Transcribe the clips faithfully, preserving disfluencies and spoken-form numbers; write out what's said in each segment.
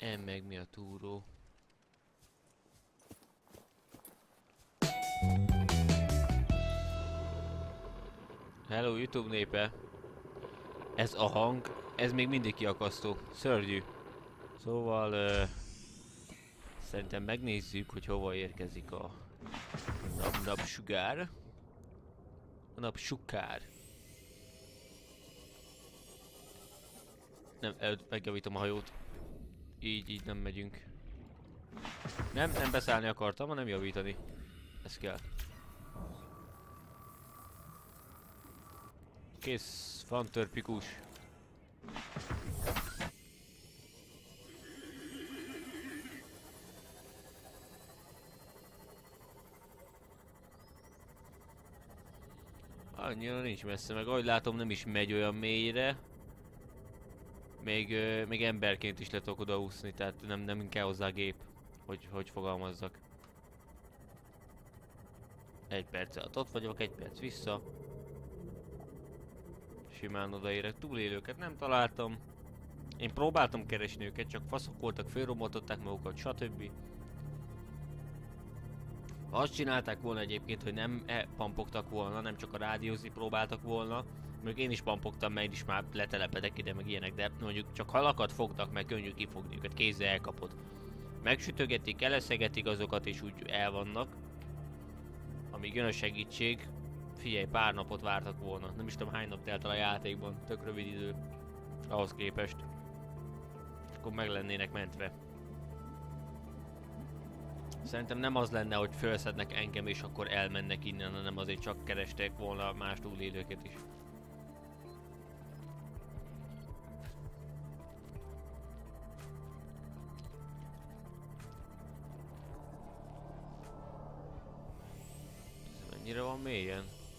En meg mi a túró? Hello YouTube népe! Ez a hang, ez még mindig kiakasztó. Szörnyű. Szóval... Uh, szerintem megnézzük, hogy hova érkezik a nap napsugár. A napsugár. Nem, előtt megjavítom a hajót. Így, így nem megyünk. Nem, nem beszállni akartam, hanem javítani. Ez kell. Kész, van törpikus. Annyira nincs messze, meg ahogy látom nem is megy olyan mélyre. Még, euh, még emberként is le tudok oda úszni, tehát nem, nem kell hozzá gép, hogy, hogy fogalmazzak. Egy perc alatt ott vagyok, egy perc vissza. Simán odaérek, túlélőket nem találtam. Én próbáltam keresni őket, csak faszok voltak, fölromoltották magukat, stb. Ha azt csinálták volna egyébként, hogy nem e pampogtak volna, nem csak a rádiózni próbáltak volna, még én is pampogtam, mert is már letelepedek ide, meg ilyenek, de mondjuk csak halakat fogtak, meg könnyű kifogni őket, kézzel elkapod. Megsütögetik, eleszegetik azokat, és úgy el vannak. Amíg jön a segítség, figyelj, pár napot vártak volna. Nem is tudom hány nap telt el a játékban, tök rövid idő. Ahhoz képest. Akkor meg lennének mentve. Szerintem nem az lenne, hogy felszednek engem és akkor elmennek innen, hanem azért csak kerestek volna más túlélőket is. Ez mennyire van mélyen?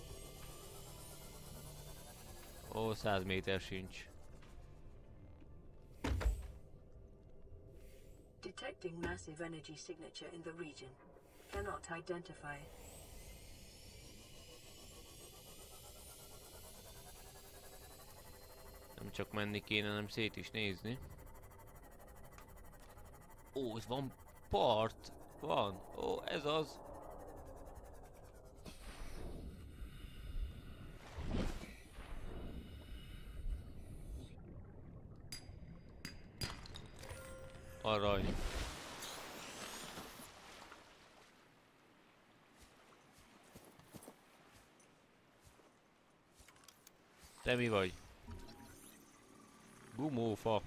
Ó, száz méter sincs. Detecting massive energy signature in the region. Cannot identify. Nem csak menni kéne, hanem szét is nézni. Ó, ez van part. Van. Ó, ez az. Arany. Te mi vagy? Gumófa.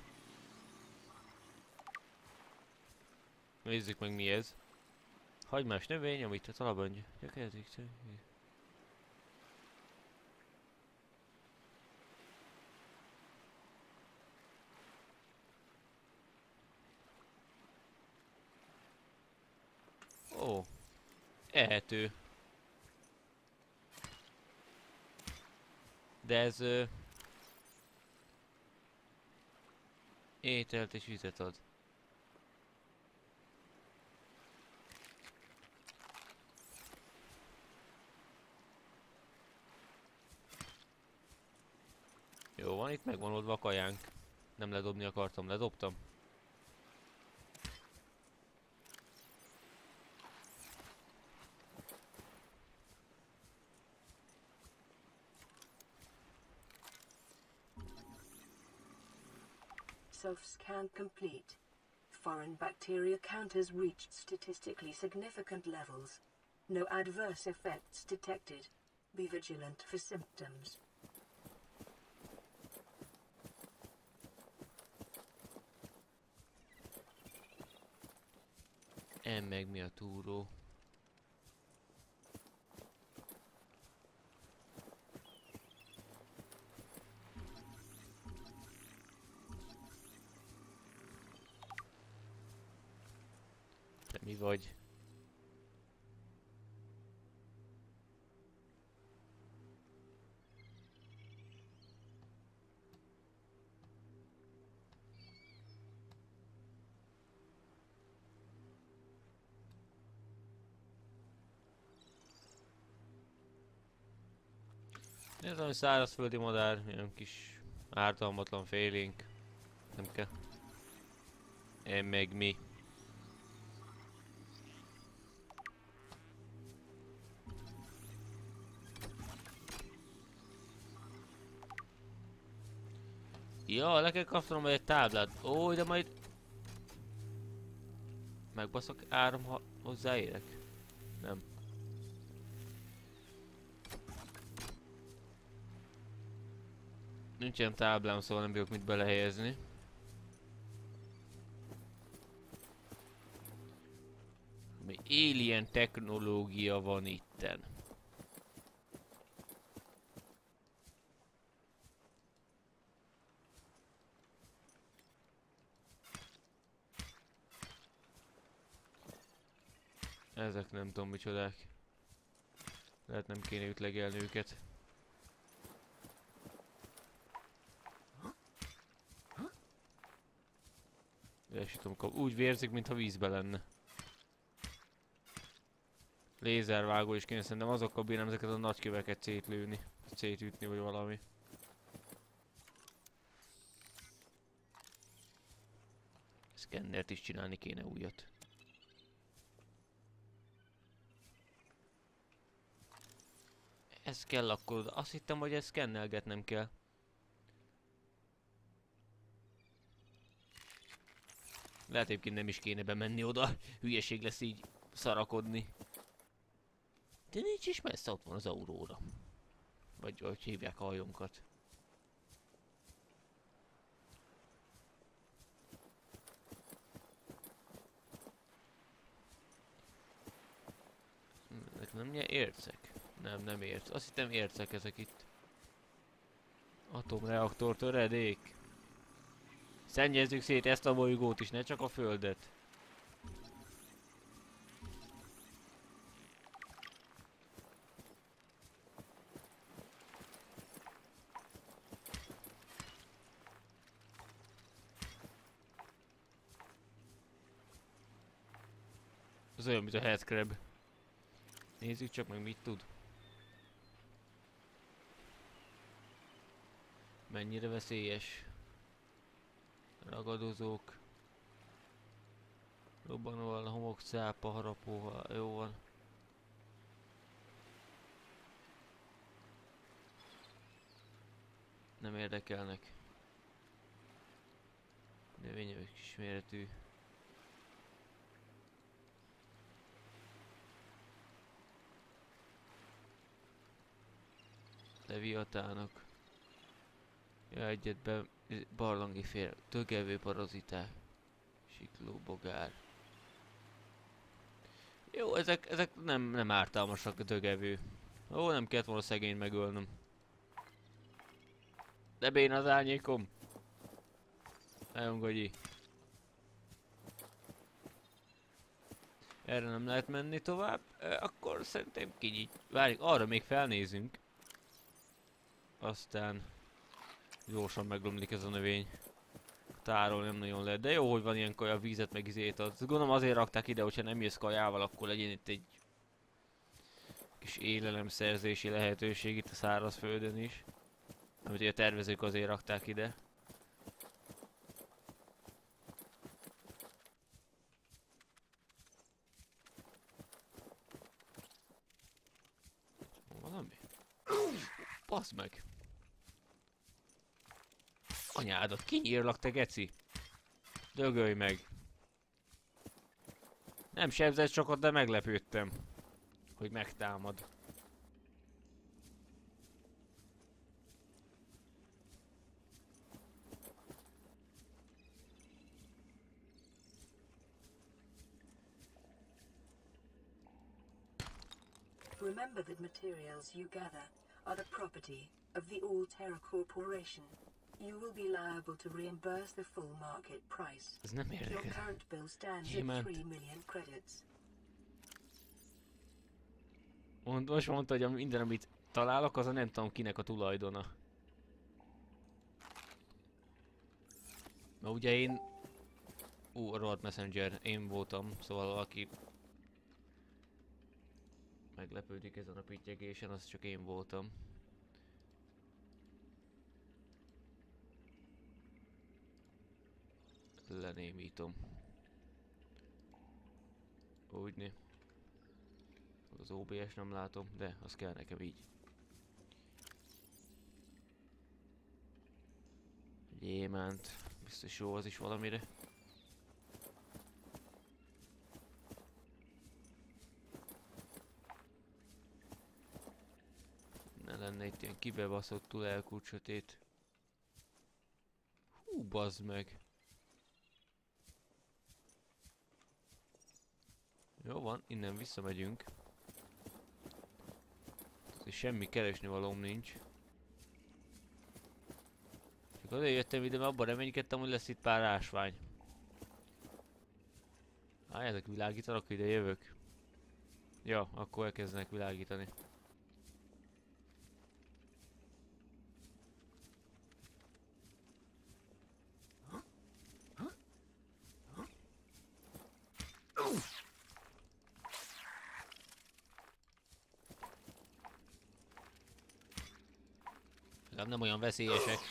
Nézzük meg mi ez. Hagymás növény, amit a talabany gyökerezik. Ó, ehető. De ez... Ö, ételt és vizet ad. Jó van, itt megvan oldva a kajánk. Nem ledobni akartam, ledobtam. Self-scan complete. Foreign bacteria count has reached statistically significant levels. No adverse effects detected. Be vigilant for symptoms. En meg mi a túró? Te mi vagy? Ez olyan szárazföldi madár, ilyen kis ártalmatlan félénk. Nem kell. Én meg mi. Ja, le kell kapnom egy táblát. Ó, de majd... Megbaszok áram, ha hozzáérek? Nem. Nincsen táblám, szóval nem bírok mit belehelyezni. Mi alien technológia van itten. Ezek nem tudom micsodák. Lehet nem kéne ütlegelni őket. Tudom, úgy vérzik, mintha vízbe lenne. Lézervágó is kéne, szerintem azokkal bírnám ezeket a nagy köveket szétlőni. Szétütni vagy valami. Szkennert is csinálni kéne újat. Ez kell akkor, azt hittem, hogy ezt szkennelgetnem kell. Lehet egyébként nem is kéne bemenni oda, hülyeség lesz így szarakodni. De nincs is messze, ott van az Aurora. Vagy hogy hívják a hajónkat. Ezek nem nye ércek? Nem, nem érc. Azt hittem ércek ezek itt. Atomreaktor töredék. Szennyezzük szét ezt a bolygót is, ne csak a Földet. Ez olyan, mint a headcrab. Nézzük csak meg, mit tud. Mennyire veszélyes. Ragadozók. Robbanóval, homokcápa, harapóval, jó van. Nem érdekelnek. Növényevők kisméretű. Leviatánok. Ja, egyet be... Barlangi fél. Tögevő paraziták. Sikló, bogár. Jó, ezek, ezek nem, nem ártalmasak a tögevő. Ó, nem kellett volna szegény megölnöm. De béna az árnyékom. Nagyon gagyi. Erre nem lehet menni tovább. E, akkor szerintem kinyit. Várjuk, arra még felnézünk. Aztán gyorsan meglomlik ez a növény. Tárol nem nagyon lehet, de jó, hogy van ilyen kaja, vízet meg izét ad. Gondolom azért rakták ide, hogyha nem jössz kajával, akkor legyen itt egy kis élelemszerzési lehetőség itt a szárazföldön is. Amit ugye a tervezők azért rakták ide. Valami? Baszd meg! Anyádat, kinyírlak te geci! Dögölj meg! Nem sebzett sokat, de meglepődtem, hogy megtámad. Remember that materials you gather are the property of the All-Terra Corporation. You will be liable to reimburse the full market price. Ez nem Your érdekel. current bill stands Gyémánt. at three million credits. Mond, most mondta, hogy minden, amit találok, az a nem tudom kinek a tulajdona. Na ugye én... Ú, Road Messenger, én voltam, szóval valaki... meglepődik ezen a pittyegésen, az csak én voltam. Lenémítom. Úgyni. Az o bé es nem látom, de az kell nekem így. Gyémánt. Biztos jó az is valamire. Ne lenne itt ilyen kibebaszottul elkúrt sötét. Hú, bazd meg. Jó van, innen visszamegyünk. És semmi keresni valóm nincs. Csak azért jöttem ide, mert abban reménykedtem, hogy lesz itt pár ásvány. Á, ezek világítanak, ide jövök. Ja, akkor elkezdenek világítani. Legalább nem olyan veszélyesek.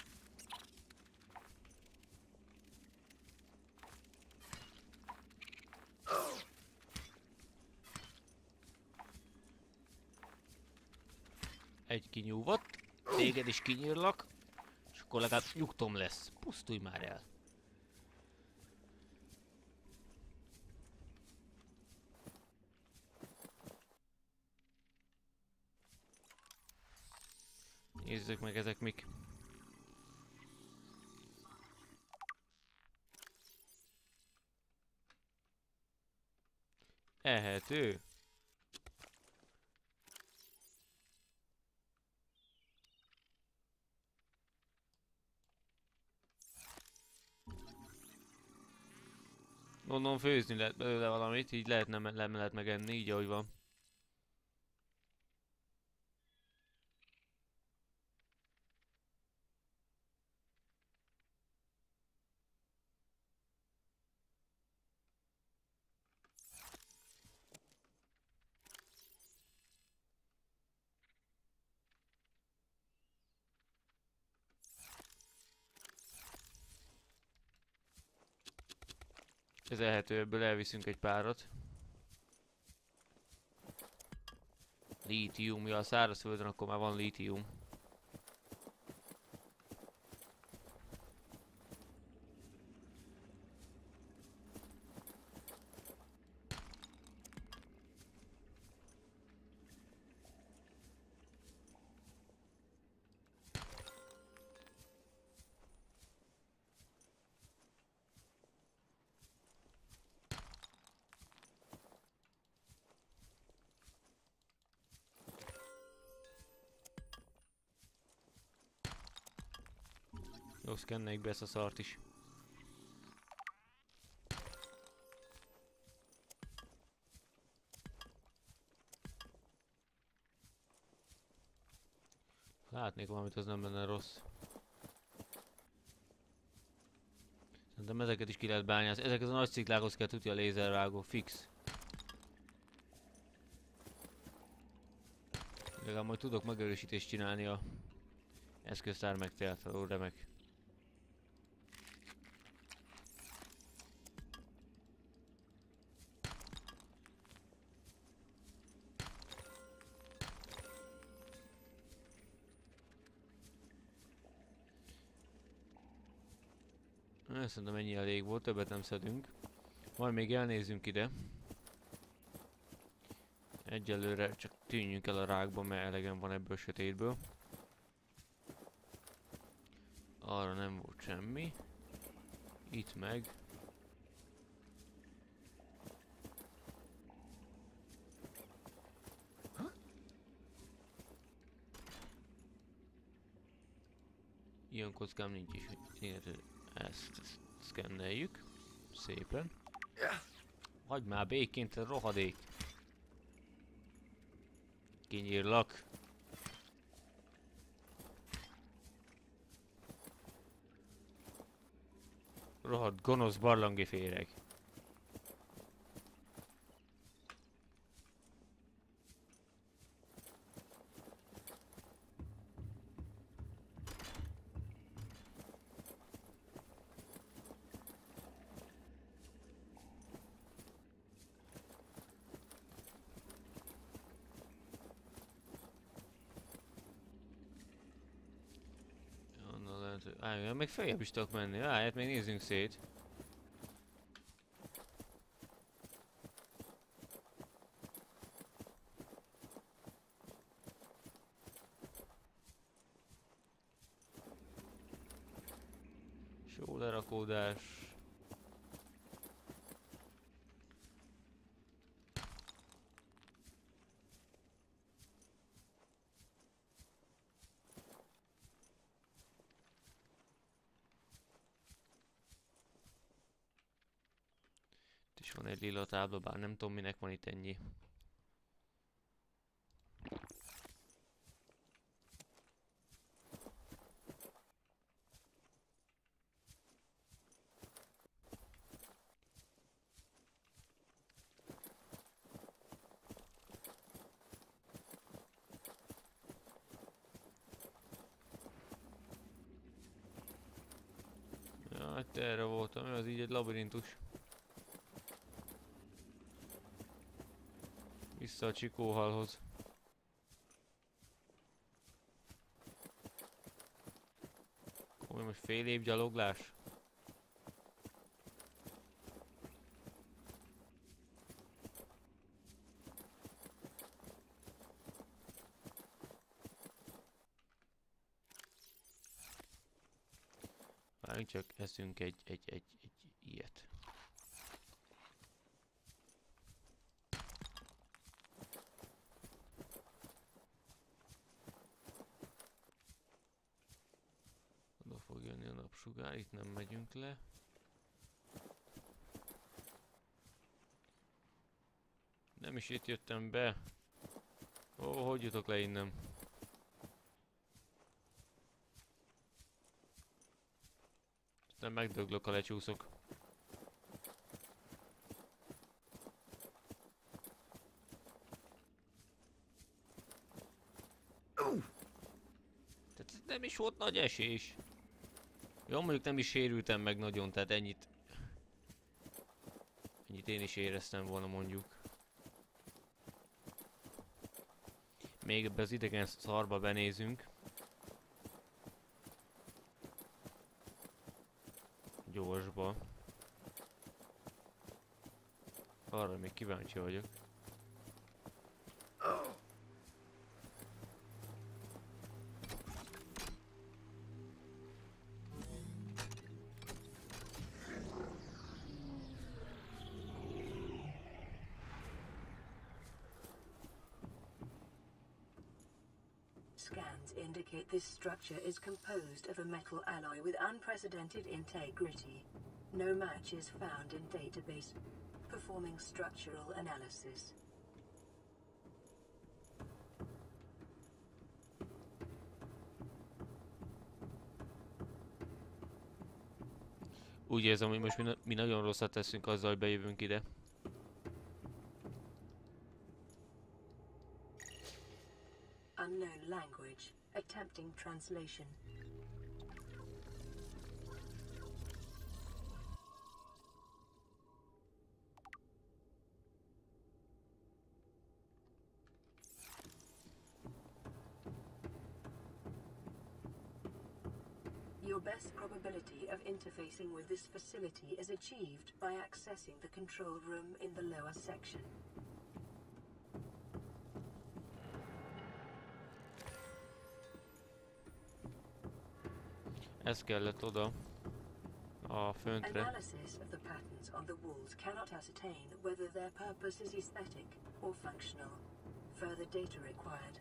Egy kinyúvott, téged is kinyírlak, és akkor legalább nyugtom lesz. Pusztulj már el. Nézzük meg, ezek mik. Ehető. Gondolom főzni lehet belőle valamit, így lehet nem, nem lehet megenni, így ahogy van. Ez elhető, ebből elviszünk egy párat. Lítium, ja, a szárazföldön akkor már van lítium. Jó, szkenneljük be ezt a szart is. Látnék valamit, az nem lenne rossz. Szerintem ezeket is ki lehet bányászni. Ezeket a nagy sziklákhoz kell tudni a lézervágó, fix. Legalább majd tudok megerősítést csinálni a eszköztár megteltől, remek. Szerintem ennyi elég volt, többet nem szedünk. Majd még elnézzünk ide. Egyelőre csak tűnjünk el a rákba, mert elegem van ebből sötétből. Arra nem volt semmi. Itt meg. Ilyen kockám nincs is, hogy ezt, ezt szkenneljük. Szépen. Hagyj már békén, te rohadék! Kinyírlak. Rohadt gonosz barlangi féreg. Állj, még feljebb is tudok menni. Állj, hát még nézzünk szét. Só lerakódás. És van egy lila tábla, bár nem tudom minek van itt ennyi. Ja, hát erre voltam, ez így egy labirintus. Vissza a csikóhalhoz. Akkor most fél év gyaloglás? Várjunk csak, eszünk egy, egy, egy, egy ilyet. Oda fog jönni a napsugár, itt nem megyünk le. Nem is itt jöttem be. Ó, hogy jutok le innen? Aztán megdöglök, ha lecsúszok. Tehát nem is volt nagy esés. Jó, mondjuk nem is sérültem meg nagyon, tehát ennyit... Ennyit én is éreztem volna, mondjuk. Még ebbe az idegen szarba benézünk. Gyorsba. Arra még kíváncsi vagyok. Scans indicate this structure is composed of a metal alloy with unprecedented integrity. No match is found in database. Performing structural analysis. Úgy érzem, hogy most mi, na mi nagyon rosszat teszünk azzal, hogy bejövünk ide. Unknown language. Attempting translation. Your best probability of interfacing with this facility is achieved by accessing the control room in the lower section. Ez kellett oda. A föntre. Analysis of the patterns on the walls cannot ascertain whether their purpose is aesthetic or functional. Further data required.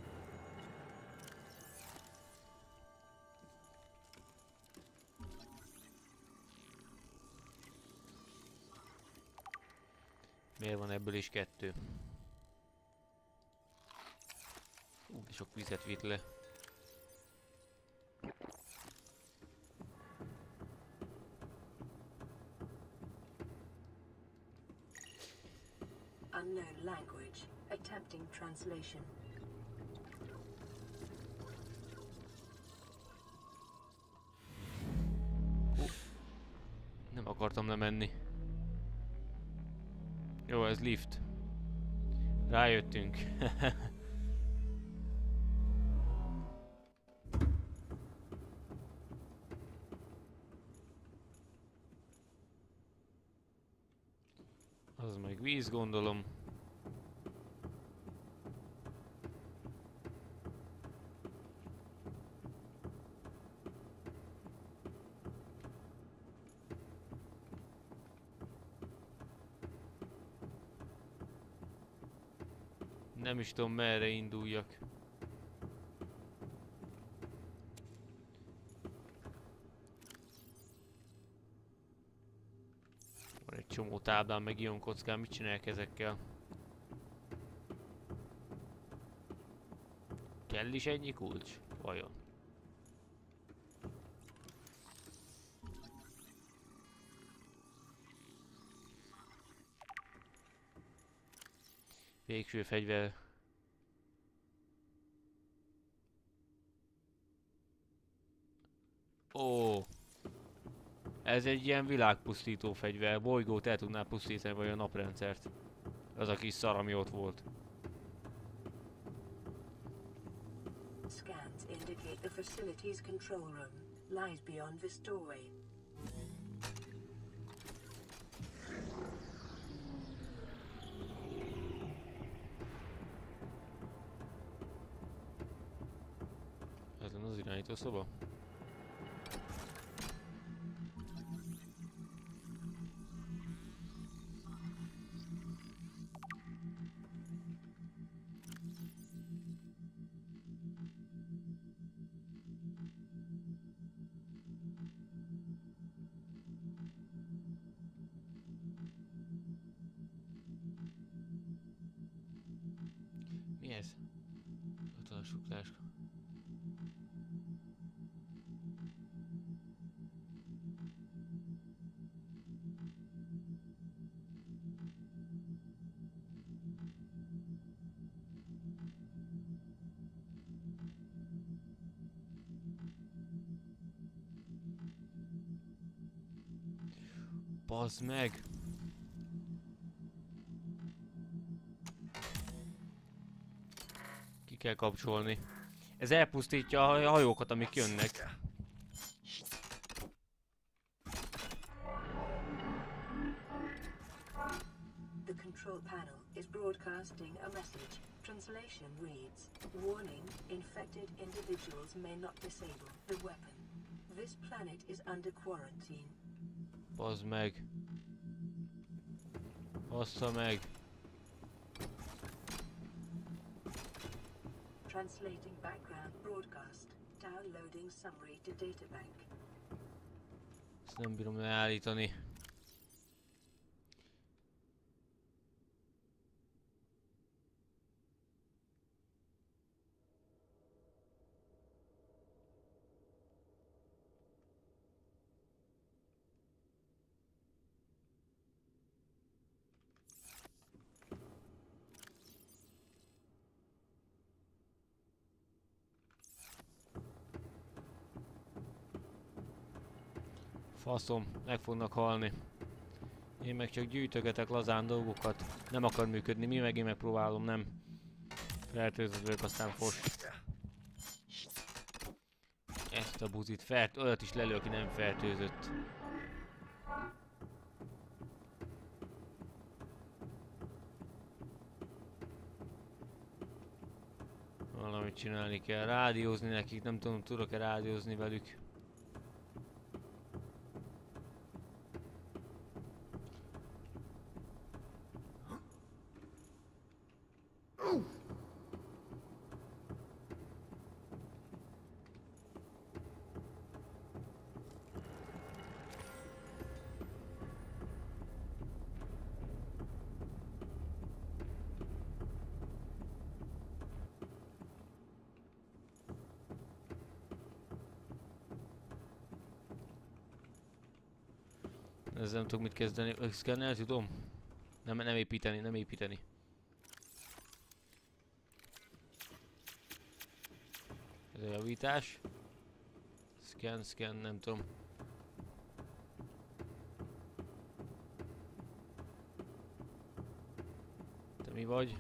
Miért van ebből is kettő? Ú, de sok vizet vitt le. Unknown language. Attempting translation. Uh, nem akartam lemenni. Jó, ez lift. Rájöttünk. Az meg víz, gondolom. Nem is tudom, merre induljak. Van egy csomó táblán, meg ion kockán, mit csinálják ezekkel? Kell is ennyi kulcs? Vajon? Végső fegyver. Ó, ez egy ilyen világpusztító fegyver. Bolygót el tudná pusztítani, vagy a naprendszert. Az a kis szar, ami ott volt. Scans indicate the facility's control room lies beyond this doorway. Ez lenne az irányító szoba. Mi ez? Ott van a sukláska. Bazd meg! Ki kell kapcsolni. Ez elpusztítja a hajókat, amik jönnek. The control panel is broadcasting a message. Translation reads, "Warning, infected individuals may not disable the weapon. This planet is under quarantine." Bazd meg. Bassza meg. Translating background broadcast. Downloading summary to databank. Ezt nem bírom leállítani. Faszom, meg fognak halni. Én meg csak gyűjtögetek lazán dolgokat. Nem akar működni, mi meg én megpróbálom, nem. Fertőzött vagyok, aztán fos. Ezt a buzit, fert, olyat is lelő, aki nem fertőzött. Valamit csinálni kell, rádiózni nekik, nem tudom, tudok-e rádiózni velük. Ezzel nem tudok mit kezdeni. Szkennel tudom? Nem, nem építeni, nem építeni. Ez a javítás. Scan, scan, nem tudom. Te mi vagy?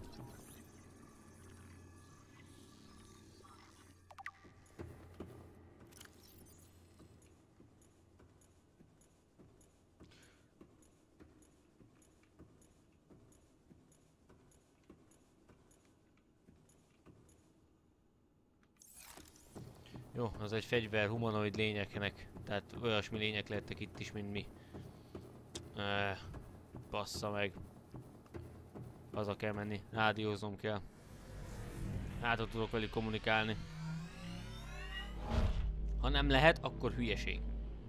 Jó, az egy fegyver humanoid lényeknek, tehát olyasmi lények lettek itt is, mint mi. Uh, bassza meg. Haza kell menni, rádióznom kell. Hát ott tudok velük kommunikálni. Ha nem lehet, akkor hülyeség.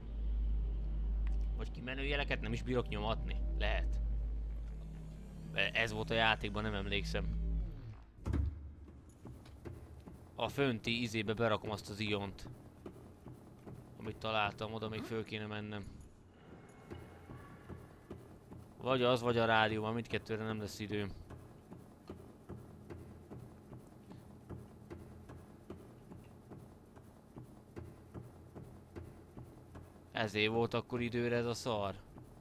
Vagy kimenőjeleket nem is bírok nyomatni? Lehet. Ez volt a játékban, nem emlékszem. A fönti izébe berakom azt az iont, amit találtam, oda még föl kéne mennem. Vagy az, vagy a rádió, már mindkettőre nem lesz időm. Ezért volt akkor időre ez a szar.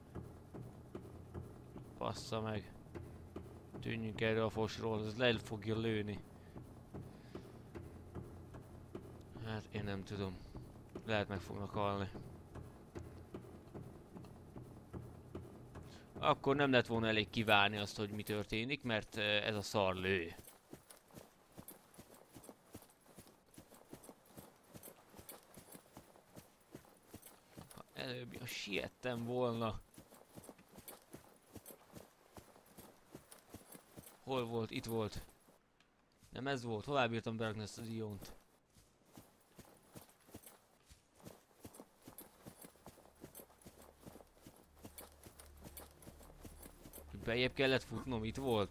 Bassza meg. Tűnjünk erre a fosról, ez le fogja lőni. Hát én nem tudom. Lehet meg fognak halni. Akkor nem lett volna elég kivárni azt, hogy mi történik, mert ez a szar lő. Ha előbb ha siettem volna. Hol volt? Itt volt. Nem ez volt. Hová bírtam berakni ezt az iont? Bejjebb kellett futnom, itt volt.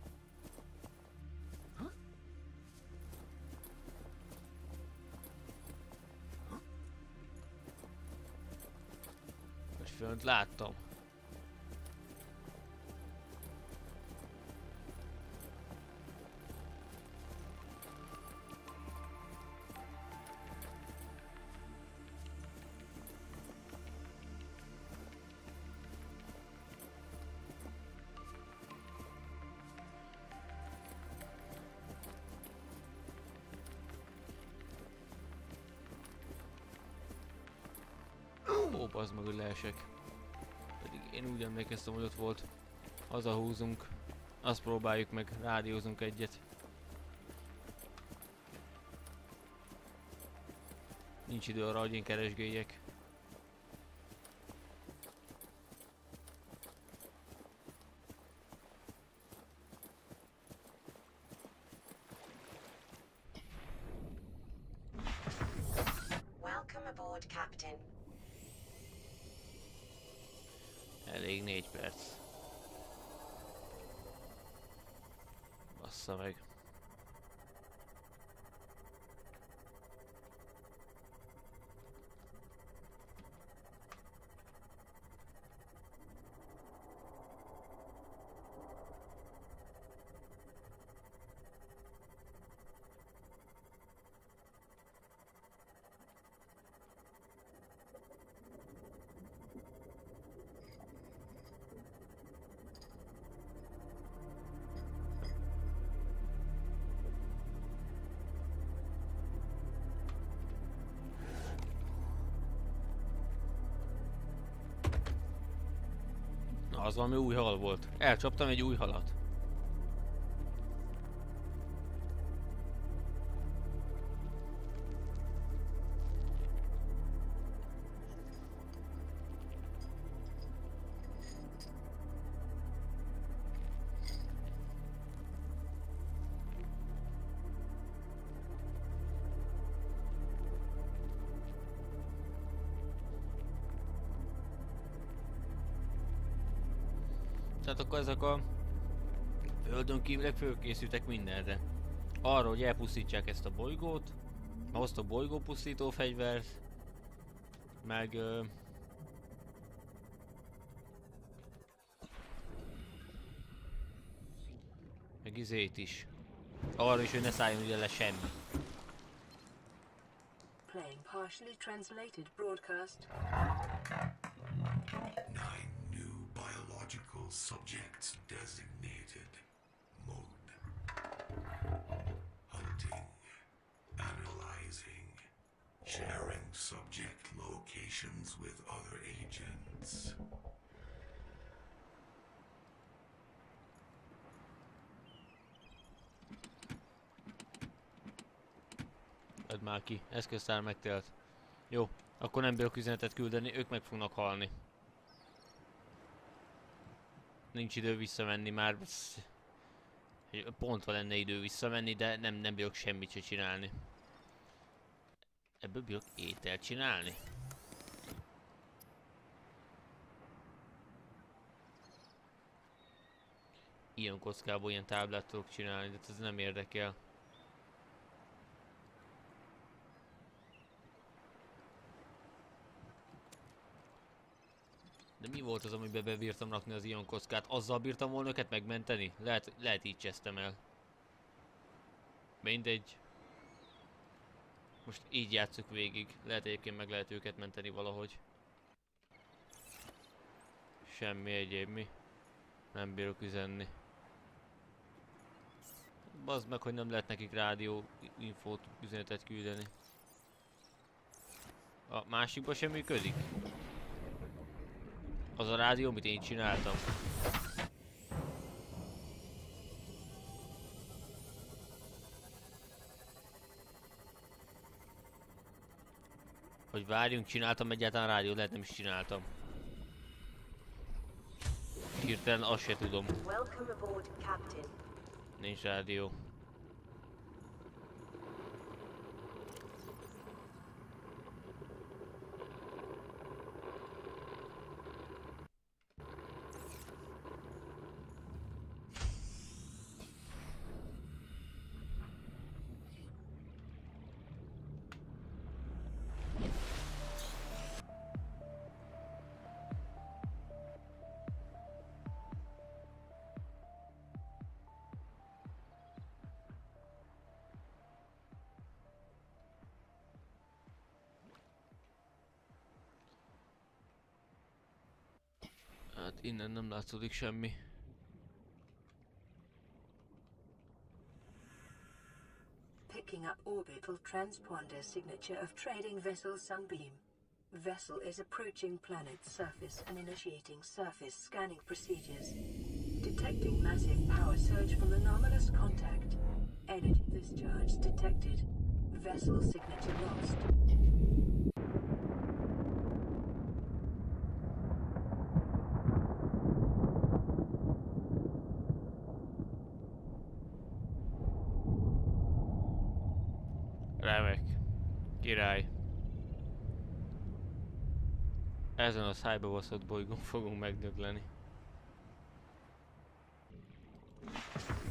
Most fönt láttam. Ó, bazd meg, hogy leesek. Pedig én úgy emlékeztem, hogy ott volt. Hazahúzunk. Azt próbáljuk meg, rádiózunk egyet. Nincs idő arra, hogy én keresgéljek. Welcome aboard, Captain. Elég négy perc. Bassza meg. Az valami új hal volt. Elcsaptam egy új halat. Tehát akkor ezek a földön kívülek fölkészültek mindenre. Arra, hogy elpusztítsák ezt a bolygót, hoztak bolygópusztító fegyvert, meg... Ö, meg izét is. Arra is, hogy ne szálljon ide le semmi. Playing partially translated broadcast. Nine new biological subjects designated. Mode. Hunting. Analyzing. Sharing subject locations with other agents. már ki. Eszköztár megtelt. Jó, akkor nem bírok üzenetet küldeni, ők meg fognak halni. Nincs idő visszamenni már. Pont van lenne idő visszamenni, de nem, nem bírok semmit se csinálni. Ebből bírok ételt csinálni? Ilyen kockából ilyen táblát tudok csinálni, de ez nem érdekel. De mi volt az, amiben bebírtam rakni az ion kockát? Azzal bírtam volna őket megmenteni? Lehet, lehet így csesztem el. Mindegy. Most így játsszuk végig. Lehet egyébként meg lehet őket menteni valahogy. Semmi egyéb mi. Nem bírok üzenni. Bazd meg, hogy nem lehet nekik rádió infót, üzenetet küldeni. A másikban sem működik? Az a rádió, amit én csináltam. Hogy várjunk, csináltam egyáltalán rádiót, lehet nem is csináltam. Hirtelen azt se tudom. Nincs rádió. Hát innen nem látszódik semmi. Picking up orbital transponder signature of trading vessel Sunbeam. Vessel is approaching planet's surface and initiating surface scanning procedures. Detecting massive power surge from anomalous contact. Energy discharge detected. Vessel signature lost. Remek. Király. Ezen a szájba baszott bolygón fogunk megdögleni.